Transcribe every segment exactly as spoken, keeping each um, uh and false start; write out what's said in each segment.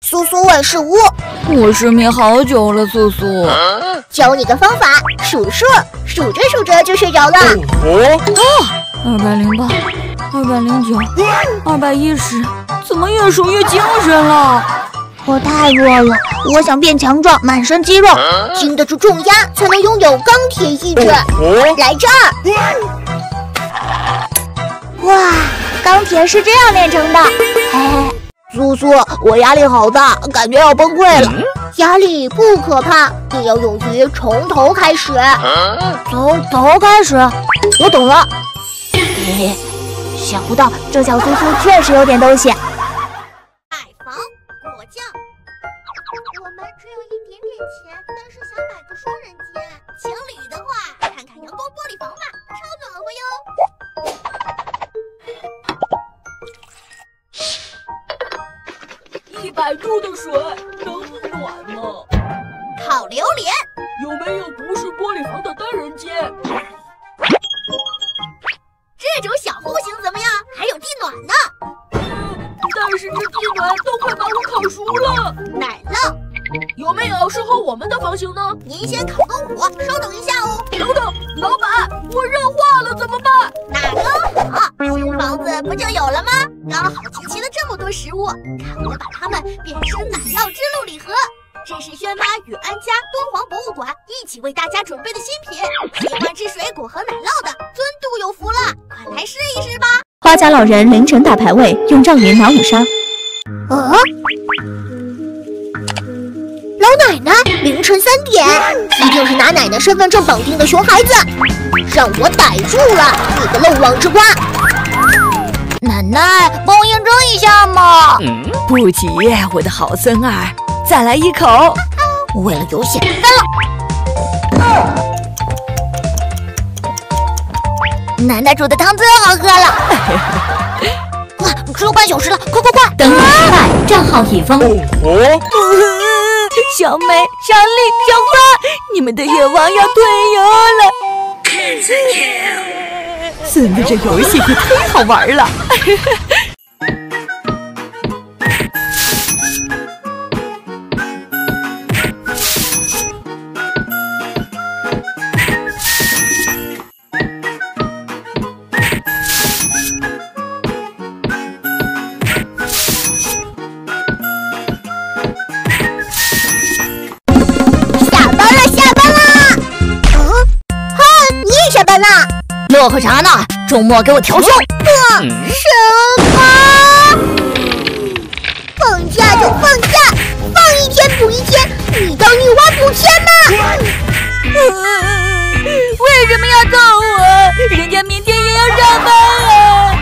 苏苏万事屋。 我失眠好久了，苏苏。 教你个方法，数数，数着数着就睡着了。 哦，啊，二百零八，二百零九，二百一十，怎么越数越精神了？ 我太弱了，我想变强壮，满身肌肉，经得住重压，才能拥有钢铁意志。来这儿！哇，钢铁是这样炼成的。嘿嘿。苏苏，我压力好大，感觉要崩溃了。压力不可怕，你要勇于从头开始。从头开始，我懂了。嘿嘿，想不到这小苏苏确实有点东西。 买房果酱，我们只有一点点钱，但是想买个双人间。情侣的话，看看阳光玻璃房吧，超暖和哟。 一百度的水能暖吗？ 烤榴莲， 有没有不是玻璃房的单人间？ 这种小户型怎么样？还有地暖呢。 嗯，但是这地暖都快把我烤熟了。 奶酪， 有没有适合我们的房型呢？ 您先烤个五，稍等一下哦。 等等，老板，我热化了怎么办？ 那刚好，新房子不就有了吗？刚好集齐了这么多食物，看我把它们变身奶酪之路礼盒。这是轩妈与安家敦煌博物馆一起为大家准备的新品，喜欢吃水果和奶酪的尊度有福了，快来试一试吧！ 花甲老人凌晨打排位，用障眼拿五杀。 啊！老奶奶，凌晨三点，一定是拿奶奶身份证绑定的熊孩子，让我逮住了你个漏网之瓜！奶奶，帮我验证一下嘛！ 嗯，不急，我的好孙儿，再来一口。 为了游戏，干了！奶奶煮的汤最好喝了。哇，只有半小时了，快快快！ 登录失败，账号已封。 哦，小美、小丽、小花，你们的愿望要退游了。孙子，这游戏可忒好玩了。 乐呵啥呢？周末给我调休！啊！什么？放假就放假，放一天补一天，你当女娲补天吗？ 为什么要揍我？人家明天也要上班啊！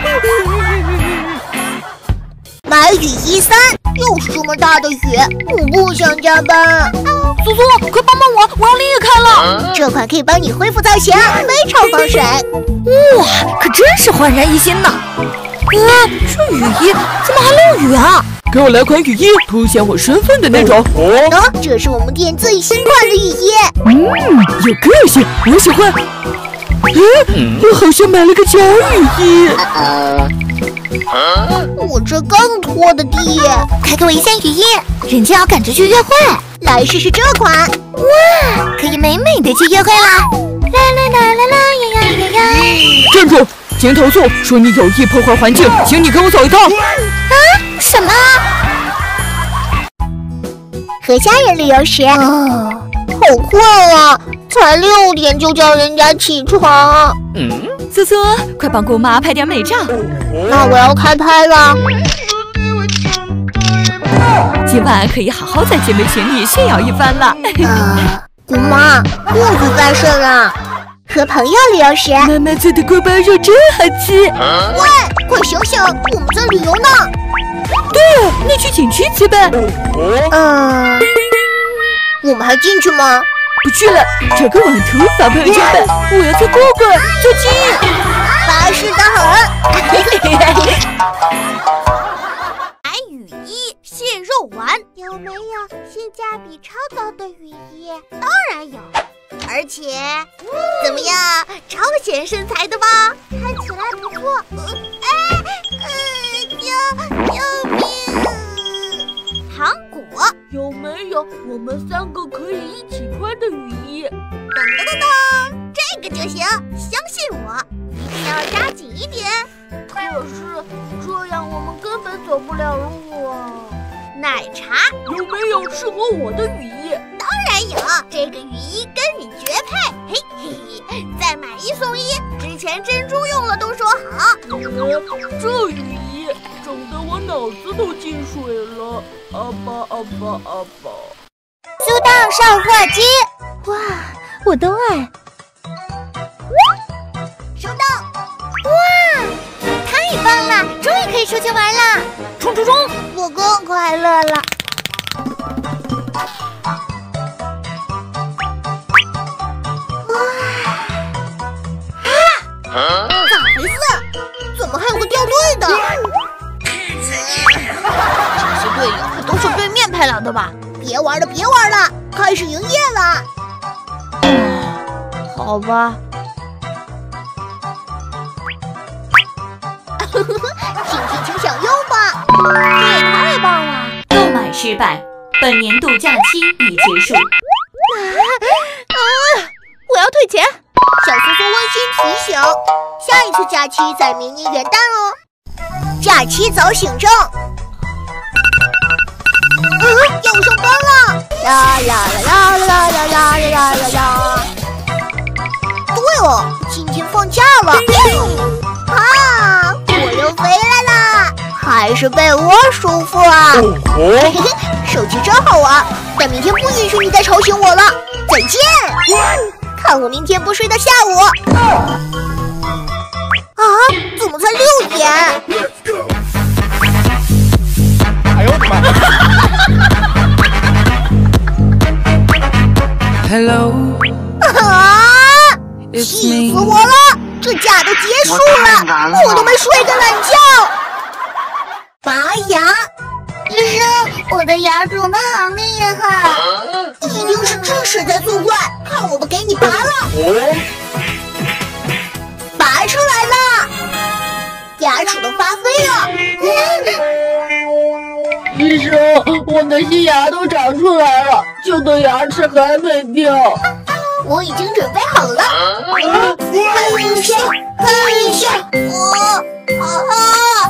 买雨衣三，又是这么大的雨，我不想加班。苏苏，快帮帮我，我要裂开了！这款可以帮你恢复造型，非常防水。 哇，可真是焕然一新呢！啊，这雨衣怎么还漏雨啊？给我来款雨衣，凸显我身份的那种。 哦，啊，这是我们店最新款的雨衣。 嗯，有个性，我喜欢。嗯，我好像买了个假雨衣。 我这刚拖的地，快给我一件雨衣，人家要赶着去约会。来试试这款，哇，可以美美的去约会啦！啦啦啦啦啦呀呀呀呀！ 站住！经投诉说你有意破坏环境，请你跟我走一趟。 啊？什么？和家人旅游时，哦，好困啊，才六点就叫人家起床。 嗯，苏苏，快帮姑妈拍点美照。 那我要开拍了。 今晚可以好好在姐妹群里炫耀一番了。 呃，姑妈，不许再睡了。和朋友旅游时， 妈妈做的锅包肉真好吃。 喂，快醒醒，我们在旅游呢。 对，那去景区吃吧。 嗯，我们还进去吗？ 不去了，找个网图发朋友圈吧。我要做哥哥，做鸡。 巴适的很。 蟹肉丸有没有性价比超高的雨衣？当然有，而且怎么样，超显身材的吧？看起来不错。呃、哎，呃，救救命！糖果有没有我们三个可以一起穿的雨衣？ 噔噔噔噔，这个就行，相信我，一定要扎紧一点。 可是这样我们根本走不了路啊！ 奶茶有没有适合我的雨衣？ 当然有，这个雨衣跟你绝配，嘿嘿嘿，再买一送一，之前珍珠用了都说好。 呃，这雨衣整得我脑子都进水了，啊吧啊吧啊吧！ 苏当上货机， 哇，我都爱。 收到！ 哇，太棒了，终于可以出去玩了！ 冲冲冲！ 我更快乐了。 啊！咋回事？怎么还有个掉队的？ 这些队友都是对面派来的吧？ 别玩了，别玩了，开始营业了。 好吧。 请尽情享用吧！这也太棒了！ 购买失败，本年度假期已结束。 啊啊！我要退钱。 小苏苏温馨提醒：下一次假期在明年元旦哦。假期早醒证。嗯，要上班了！啦啦啦啦啦啦啦啦啦啦！对哦，今天放假了。啊，我又回来啦！还是被窝舒服啊！嘿嘿，手机真好玩，但明天不允许你再吵醒我了。再见！看我明天不睡到下午。啊，怎么才六点？ 哎呦我的妈 ！Hello。 啊！气死我了！这假都结束了，我都没睡个懒觉。拔牙， 医生，我的牙肿得好厉害， 一定是智齿在作怪，看我不给你拔了。拔出来了，牙齿都发飞了。 医生，我的新牙都长出来了，旧的牙齿还没掉。 我已经准备好了。看一下，看一下，我啊！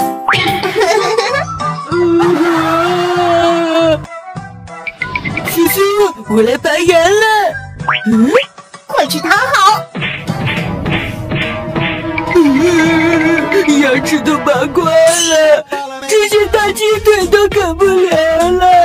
叔叔，我来拔牙了。 嗯，快去躺好。 牙齿都拔光了，这些大鸡腿都啃不了了。